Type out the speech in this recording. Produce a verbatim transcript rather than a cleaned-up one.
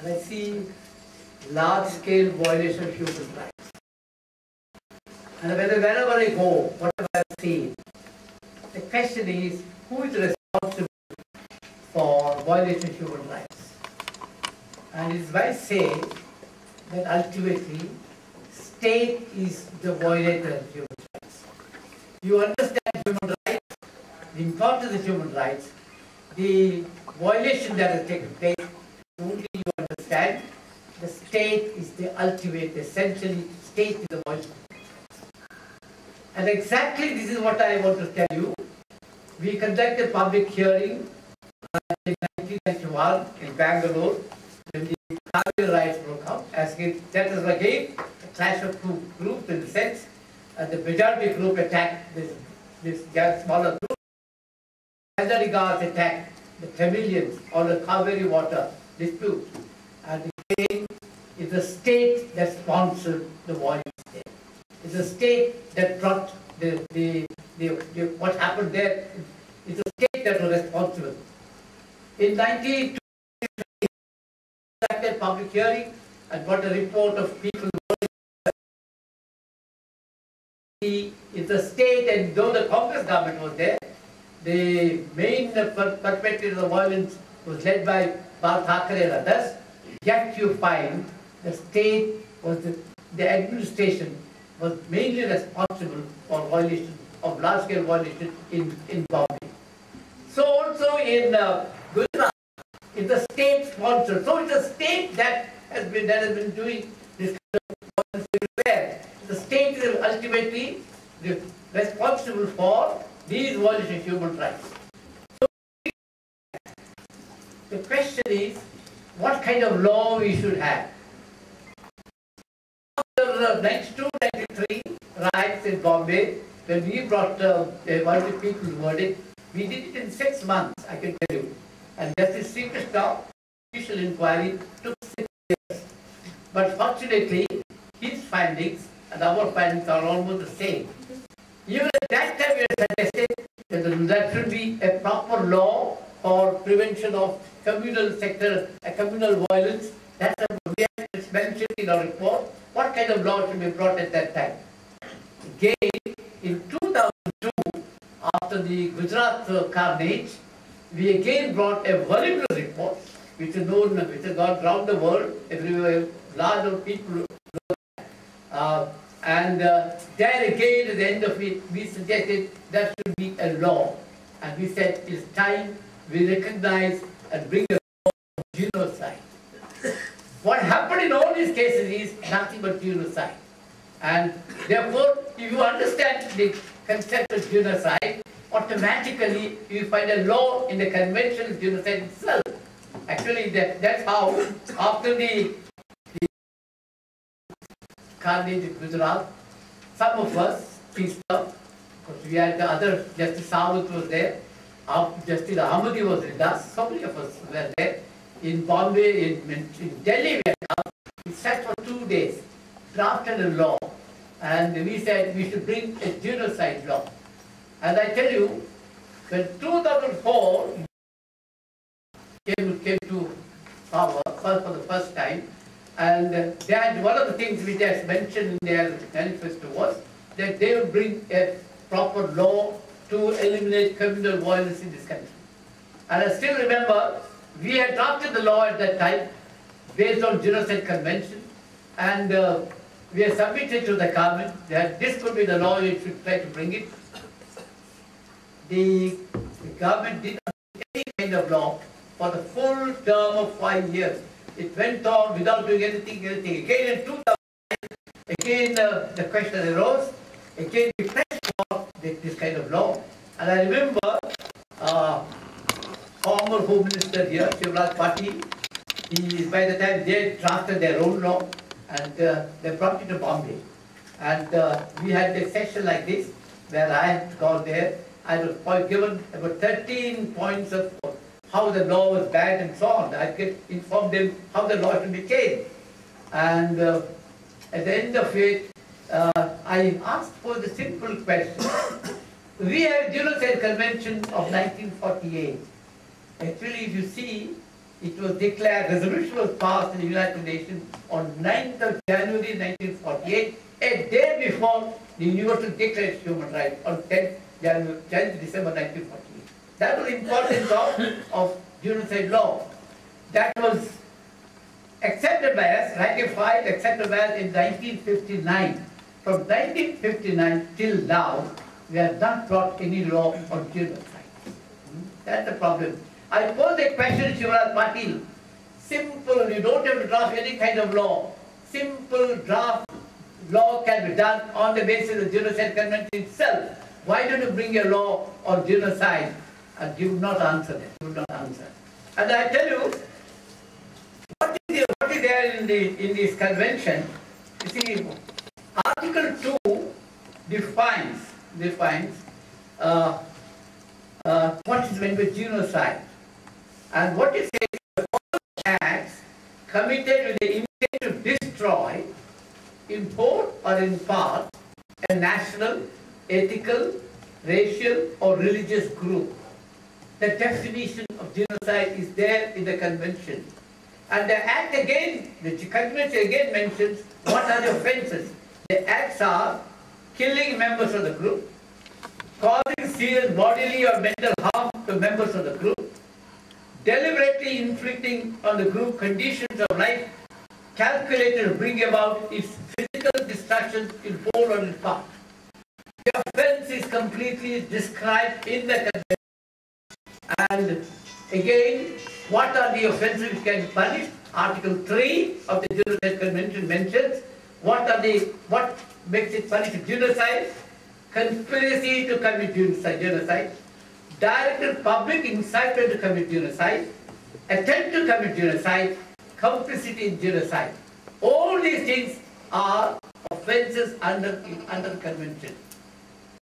and I see large-scale violation of human rights. And whenever I go, whatever I see, the question is, who is responsible for violation of human rights? And it's why I say that ultimately, state is the violator of human rights. You understand human rights, the importance of human rights, the violation that has taken place, only you understand the state is the ultimate, essentially, state is the violation. And exactly this is what I want to tell you. We conducted a public hearing uh, in nineteen ninety-one in Bangalore when the Kaveri riots broke out. As it, that is again a clash of two groups in the sense uh, the majority group attacked this, this smaller group. Majority guards attacked the Tamilians on the Kaveri water dispute. And again, it's the state that sponsored the violence there. It's the state that brought the, the, the, the what happened there. It's the state that was responsible. In nineteen twenty, conducted public hearing and got a report of people. It's the state, and though the Congress government was there, the main perpetrator of the violence was led by Bal Thackeray and others. Yet you find the state was the, the administration was mainly responsible for violation of large-scale violation in, in Bombay. So also in uh, Gujarat, it's the state sponsored. So it's the state that has been that has been doing this kind of violence everywhere. The state is ultimately responsible for these violations of human rights. So the question is, what kind of law we should have? After ninety-two ninety-three riots in Bombay, when we brought uh, one of the people's verdict, we did it in six months, I can tell you. And Justice Sri Krishna, judicial inquiry, took six years. But fortunately, his findings and our findings are almost the same. Even at that time, we had suggested that there should be a proper law for prevention of communal sector, uh, communal violence. That's what we have mentioned in our report. What kind of law should be brought at that time? Again, in two thousand two, after the Gujarat uh, carnage, we again brought a voluminous report, which is known, which has gone around the world, everywhere, large number of people. Uh, and uh, there again, at the end of it, we suggested there should be a law. And we said, it's time we recognize and bring a law of genocide. What happened in all these cases is nothing but genocide. And therefore, if you understand the concept of genocide, automatically you find a law in the Convention of Genocide itself. Actually, that, that's how, after the, the carnage in Gujarat, some of us peaced up, because we had the other, Justice Sawant was there, Justice Ahmadi was with us, so many of us were there. In Bombay, in, in Delhi, we, had, we sat for two days, drafted a law, and we said we should bring a genocide law. And I tell you, when two thousand four came, came to power for the first time, and they had one of the things which I mentioned in their manifesto was that they would bring a proper law to eliminate communal violence in this country. And I still remember, we had drafted the law at that time based on Genocide Convention, and uh, we had submitted to the government that this could be the law, you should try to bring it. The, the government did not make any kind of law for the full term of five years. It went on without doing anything, anything. Again in two thousand, again uh, the question arose, again we pressed for this, this kind of law. And I remember uh, former Home Minister here, Shivraj Patil, he, by the time they drafted their own law, and uh, they brought it to Bombay. And uh, we had a session like this, where I had gone there. I was given about thirteen points of how the law was bad and so on. I could inform them how the law should be changed. And uh, at the end of it, uh, I asked for the simple question. We have Genocide Convention of nineteen forty-eight. Actually, if you see, It was declared, resolution was passed in the United Nations on ninth of January nineteen forty-eight, a day before the Universal Declaration of Human Rights on tenth December nineteen forty-eight. That was the importance of, of genocide law. That was accepted by us, ratified, accepted by us in nineteen fifty-nine. From nineteen fifty-nine till now, we have not brought any law on genocide. That's the problem. I pose a question to Shivraj Patil. Simple, you don't have to draft any kind of law. Simple draft law can be done on the basis of the Genocide Convention itself. Why don't you bring a law on genocide? And you would not answer that. You would not answer. And I tell you, what is, the, what is there in, the, in this convention? You see, Article two defines, defines uh, uh, what is meant by genocide. And what it says is all acts committed with the intent to destroy, in whole or in part, a national, ethical, racial or religious group. The definition of genocide is there in the convention. And the act again, the convention again mentions what are the offences. The acts are killing members of the group, causing serious bodily or mental harm to members of the group, deliberately inflicting on the group conditions of life calculated to bring about its physical destruction in whole or in part. The offence is completely described in the convention. And again, what are the offences which can be punished? Article three of the Genocide Convention mentions what are the what makes it punish genocide, conspiracy to commit genocide, genocide, directed public incitement to commit genocide, attempt to commit genocide, complicity in genocide. All these things are offences under under the convention.